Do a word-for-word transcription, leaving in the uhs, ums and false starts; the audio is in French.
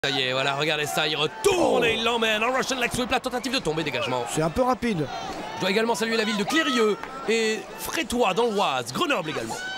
Ça y est, voilà, regardez ça, il retourne oh. et il l'emmène en Russian leg sweep, la tentative de tomber, dégagement. C'est un peu rapide. Je dois également saluer la ville de Clérieux et Frétois dans l'Oise, Grenoble également.